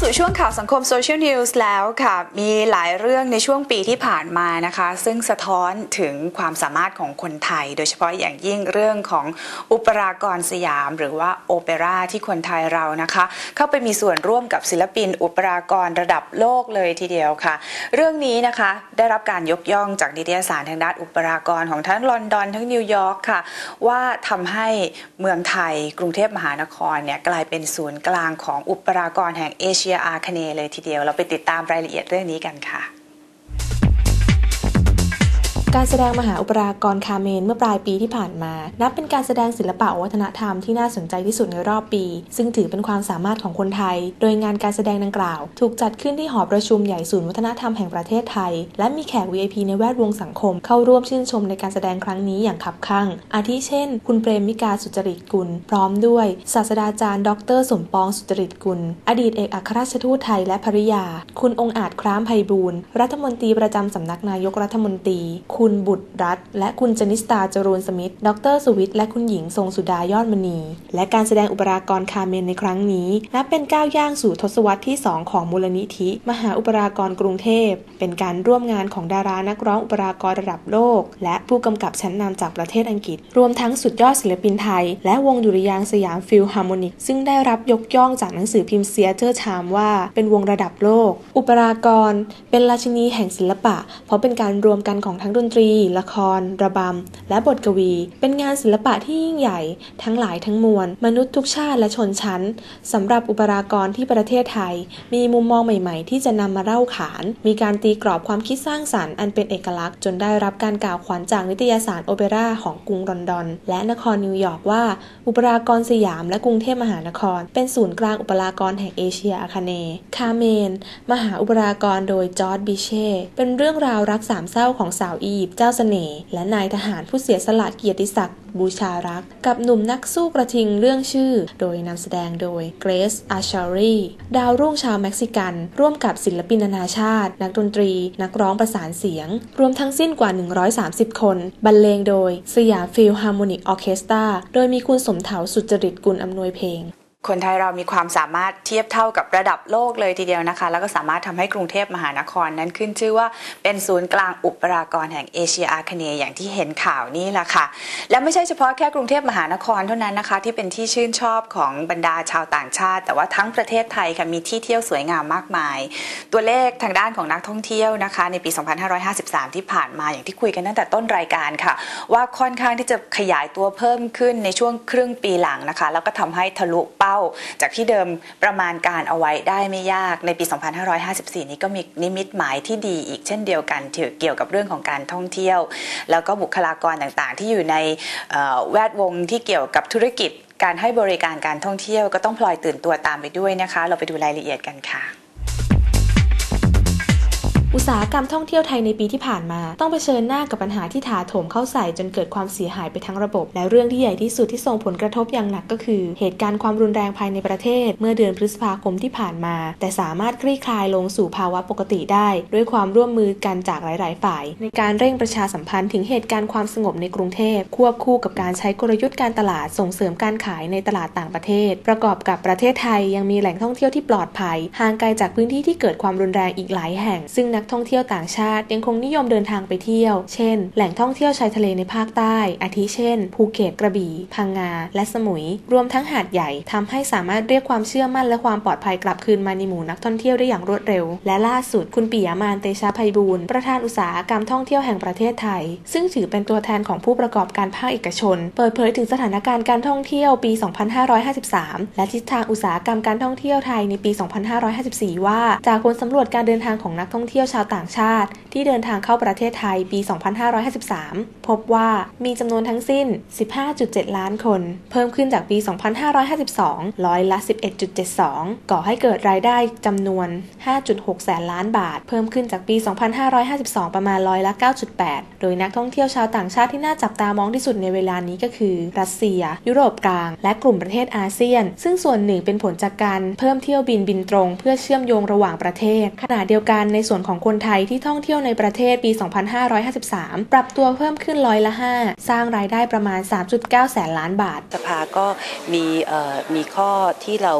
สู่ช่วงข่าวสังคมโซเชียลนิวส์แล้วค่ะมีหลายเรื่องในช่วงปีที่ผ่านมานะคะซึ่งสะท้อนถึงความสามารถของคนไทยโดยเฉพาะอย่างยิ่งเรื่องของอุปรากรสยามหรือว่าโอเปร่าที่คนไทยเรานะคะเข้าไปมีส่วนร่วมกับศิลปินอุปรากรระดับโลกเลยทีเดียวค่ะเรื่องนี้นะคะได้รับการยกย่องจากนิตยสารทางด้านอุปรากรของทั้งลอนดอนทั้งนิวยอร์กค่ะว่าทำให้เมืองไทยกรุงเทพมหานครเนี่ยกลายเป็นศูนย์กลางของอุปรากรแห่งเอเชียอาคเนย์เลยทีเดียวเราไปติดตามรายละเอียดเรื่องนี้กันค่ะการแสดงมหาอุปรากรคาเมนเมื่อปลายปีที่ผ่านมานับเป็นการแสดงศิลปะวัฒนธรรมที่น่าสนใจที่สุดในรอบปีซึ่งถือเป็นความสามารถของคนไทยโดยงานการแสดงดังกล่าวถูกจัดขึ้นที่หอประชุมใหญ่ศูนย์วัฒนธรรมแห่งประเทศไทยและมีแขก VIP ในแวดวงสังคมเข้าร่วมชื่นชมในการแสดงครั้งนี้อย่างคับคั่งอาทิเช่นคุณเปรมมิกาสุจริตกุลพร้อมด้วยศาสตราจารย์ดร.สมปองสุจริตกุลอดีตเอกอัครราชทูตไทยและภริยาคุณองค์อาจคร้ามไพบูลย์รัฐมนตรีประจำสำนักนายกรัฐมนตรีคุณบุตรรัตน์และคุณจนิสตาจรูนสมิทธิ์ดร.สุวิทย์และคุณหญิงทรงสุดายอดมณีและการแสดงอุปรากรคาเมนในครั้งนี้นับเป็นก้าวย่างสู่ทศวรรษที่2ของมูลนิธิมหาอุปรากรกรุงเทพเป็นการร่วมงานของดารานักร้องอุปรากรระดับโลกและผู้กำกับชั้นนำจากประเทศอังกฤษรวมทั้งสุดยอดศิลปินไทยและวงดุริยางค์สยามฟิลฮาร์โมนิกซึ่งได้รับยกย่องจากหนังสือพิมพ์เซียเตอร์ไทม์ว่าเป็นวงระดับโลกอุปรากรเป็นราชินีแห่งศิลปะเพราะเป็นการรวมกันของทั้งดนตรีละครระบำและบทกวีเป็นงานศิลปะที่ยิ่งใหญ่ทั้งหลายทั้งมวลมนุษย์ทุกชาติและชนชั้นสำหรับอุปรากรที่ประเทศไทยมีมุมมองใหม่ๆที่จะนำมาเล่าขานมีการตีกรอบความคิดสร้างสรรค์อันเป็นเอกลักษณ์จนได้รับการกล่าวขวัญจากนิตยสารโอเปร่าของกรุงลอนดอนและนครนิวยอร์กว่าอุปรากรสยามและกรุงเทพมหานครเป็นศูนย์กลางอุปรากรแห่งเอเชียอาคเนย์คาเมนมหาอุปรากรโดยจอร์จบิเช่เป็นเรื่องราวรักสามเศร้าของสาวอียิปต์เจ้าเสน่ห์และนายทหารผู้เสียสละเกียรติศักดิ์บูชารักกับหนุ่มนักสู้กระทิงเรื่องชื่อโดยนำแสดงโดยเกรซอาชารีดาวรุ่งชาวเม็กซิกันร่วมกับศิลปินนานาชาตินักดนตรีนักร้องประสานเสียงรวมทั้งสิ้นกว่า130คนบรรเลงโดยสยามฟิลฮาร์โมนิกออร์เคสตราโดยมีคุณสมเถาสุจริตกุลอำนวยเพลงคนไทยเรามีความสามารถเทียบเท่ากับระดับโลกเลยทีเดียวนะคะแล้วก็สามารถทำให้กรุงเทพมหานครนั้นขึ้นชื่อว่าเป็นศูนย์กลางอุปรากรแห่งเอเชียอาคเนย์อย่างที่เห็นข่าวนี้แหละค่ะและไม่ใช่เฉพาะแค่กรุงเทพมหานครเท่านั้นนะคะที่เป็นที่ชื่นชอบของบรรดาชาวต่างชาติแต่ว่าทั้งประเทศไทยค่ะมีที่เที่ยวสวยงามมากมายตัวเลขทางด้านของนักท่องเที่ยวนะคะในปี 2553 ที่ผ่านมาอย่างที่คุยกันตั้งแต่ต้นรายการค่ะว่าค่อนข้างที่จะขยายตัวเพิ่มขึ้นในช่วงครึ่งปีหลังนะคะแล้วก็ทำให้ทะลุเป้าจากที่เดิมประมาณการเอาไว้ได้ไม่ยากในปี 2554 นี้ก็มีนิมิตหมายที่ดีอีกเช่นเดียวกันเกี่ยวกับเรื่องของการท่องเที่ยวแล้วก็บุคลากรต่างๆที่อยู่ในแวดวงที่เกี่ยวกับธุรกิจการให้บริการการท่องเที่ยวก็ต้องพลอยตื่นตัวตามไปด้วยนะคะเราไปดูรายละเอียดกันค่ะอุตสาหกรรมท่องเที่ยวไทยในปีที่ผ่านมาต้องเผชิญหน้ากับปัญหาที่ถาโถมเข้าใส่จนเกิดความเสียหายไปทั้งระบบและเรื่องที่ใหญ่ที่สุดที่ส่งผลกระทบอย่างหนักก็คือเหตุการณ์ความรุนแรงภายในประเทศเมื่อเดือนพฤษภาคมที่ผ่านมาแต่สามารถคลี่คลายลงสู่ภาวะปกติได้ด้วยความร่วมมือกันจากหลายๆฝ่ายในการเร่งประชาสัมพันธ์ถึงเหตุการณ์ความสงบในกรุงเทพควบคู่กับการใช้กลยุทธ์การตลาดส่งเสริมการขายในตลาดต่างประเทศประกอบกับประเทศไทยยังมีแหล่งท่องเที่ยวที่ปลอดภัยห่างไกลจากพื้นที่ที่เกิดความรุนแรงอีกหลายแห่งซึ่งนักท่องเที่ยวต่างชาติยังคงนิยมเดินทางไปเที่ยวเช่นแหล่งท่องเที่ยวชายทะเลในภาคใต้อาทิเช่นภูเก็ตกระบี่พังงาและสมุยรวมทั้งหาดใหญ่ทำให้สามารถเรียกความเชื่อมั่นและความปลอดภัยกลับคืนมาในหมู่นักท่องเที่ยวได้อย่างรวดเร็วและล่าสุดคุณปิยะมานเตชะไพบูลย์ประธานอุตสาหกรรมท่องเที่ยวแห่งประเทศไทยซึ่งถือเป็นตัวแทนของผู้ประกอบการภาคเอกชนเปิดเผยถึงสถานการณ์การท่องเที่ยวปี 2553 และทิศทางอุตสาหกรรมการท่องเที่ยวไทยในปี 2554 ว่าจากผลสำรวจการเดินทางของนักท่องเที่ยวชาวต่างชาติที่เดินทางเข้าประเทศไทยปี 2553 พบว่ามีจำนวนทั้งสิ้น 15.7 ล้านคนเพิ่มขึ้นจากปี 2552 ร้อยละ 11.72 ก่อให้เกิดรายได้จำนวน 5.6 แสนล้านบาทเพิ่มขึ้นจากปี 2552 ประมาณร้อยละ 9.8 โดยนักท่องเที่ยวชาวต่างชาติที่น่าจับตามองที่สุดในเวลานี้ก็คือรัสเซียยุโรปกลางและกลุ่มประเทศอาเซียนซึ่งส่วนหนึ่งเป็นผลจากการเพิ่มเที่ยวบินตรงเพื่อเชื่อมโยงระหว่างประเทศขณะเดียวกันในส่วนของคนไทยที่ท่องเที่ยวในประเทศปี 2553 ปรับตัวเพิ่มขึ้นร้อยละ 5 สร้างรายได้ประมาณ 3.9 แสนล้านบาทสภาก็มีข้อที่เรา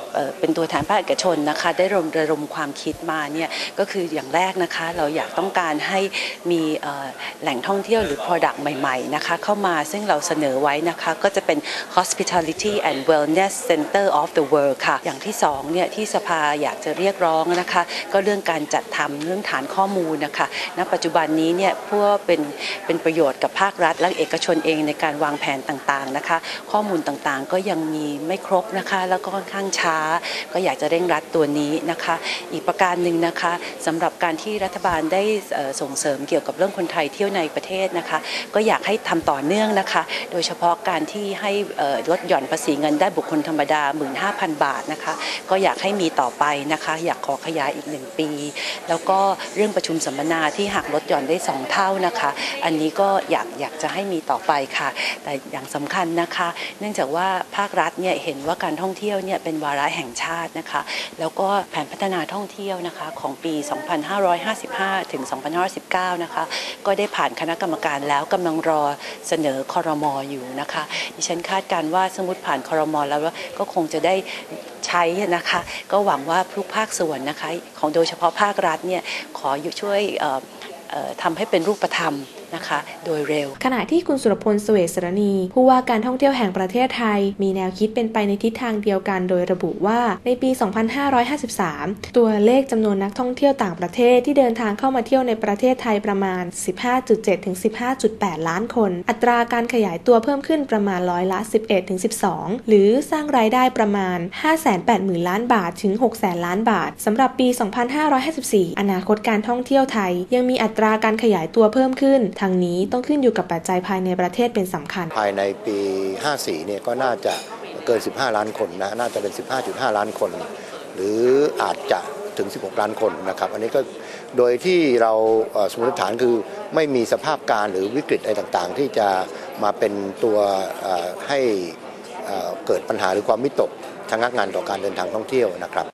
เป็นตัวแทนภาคเอกชนนะคะได้ระดมความคิดมาเนี่ยก็คืออย่างแรกนะคะเราอยากต้องการให้มีแหล่งท่องเที่ยวหรือ Product ใหม่ๆนะคะเข้ามาซึ่งเราเสนอไว้นะคะก็จะเป็น Hospitality and Wellness Center of the World ค่ะอย่างที่2เนี่ยที่สภาอยากจะเรียกร้องนะคะก็เรื่องการจัดทำเรื่องฐานข้อมูลนะคะณปัจจุบันนี้เนี่ยเพื่อเป็นประโยชน์กับภาครัฐและเอกชนเองในการวางแผนต่างๆนะคะข้อมูลต่างๆก็ยังมีไม่ครบนะคะแล้วก็ค่อนข้างช้าก็อยากจะเร่งรัดตัวนี้นะคะอีกประการหนึ่งนะคะสำหรับการที่รัฐบาลได้ส่งเสริมเกี่ยวกับเรื่องคนไทยเที่ยวในประเทศนะคะก็อยากให้ทำต่อเนื่องนะคะโดยเฉพาะการที่ให้ลดหย่อนภาษีเงินได้บุคคลธรรมดา 15,000 บาทนะคะก็อยากให้มีต่อไปนะคะอยากขอขยายอีก1 ปีแล้วก็เรื่องประชุมสัมมนาที่หักลดหย่อนได้2 เท่านะคะอันนี้ก็อยากจะให้มีต่อไปค่ะแต่อย่างสำคัญนะคะเนื่องจากว่าภาครัฐเนี่ยเห็นว่าการท่องเที่ยวเนี่ยเป็นวาระแห่งชาตินะคะแล้วก็แผนพัฒนาท่องเที่ยวนะคะของปี 2555 ถึง 2519 นะคะก็ได้ผ่านคณะกรรมการแล้วกำลังรอเสนอครม.อยู่นะคะดิฉันคาดการณ์ว่าสมมติผ่านครม.แล้วก็คงจะได้ใช้นะคะก็หวังว่าทุกภาคส่วนนะคะของโดยเฉพาะภาครัฐเนี่ยขอช่วยทำให้เป็นรูปธรรมนะคะโดยเร็วขณะที่คุณสุรพล เสวตสรณีผู้ว่าการท่องเที่ยวแห่งประเทศไทยมีแนวคิดเป็นไปในทิศทางเดียวกันโดยระบุว่าในปี 2553 ตัวเลขจำนวนนักท่องเที่ยวต่างประเทศที่เดินทางเข้ามาเที่ยวในประเทศไทยประมาณ 15.7 ถึง 15.8 ล้านคนอัตราการขยายตัวเพิ่มขึ้นประมาณร้อยละ 11 ถึง 12 หรือสร้างรายได้ประมาณ 580,000 ล้านบาทถึง 600,000 ล้านบาทสำหรับปี 2554 อนาคตการท่องเที่ยวไทยยังมีอัตราการขยายตัวเพิ่มขึ้นทางนี้ต้องขึ้นอยู่กับปัจจัยภายในประเทศเป็นสำคัญภายในปี 54 เนี่ยก็น่าจะเกิน 15 ล้านคนนะน่าจะเป็น 15.5 ล้านคนหรืออาจจะถึง 16 ล้านคนนะครับอันนี้ก็โดยที่เราสมมติฐานคือไม่มีสภาพการหรือวิกฤตอะไรต่างๆที่จะมาเป็นตัวให้เกิดปัญหาหรือความวิตกทางงานต่อการเดินทางท่องเที่ยวนะครับ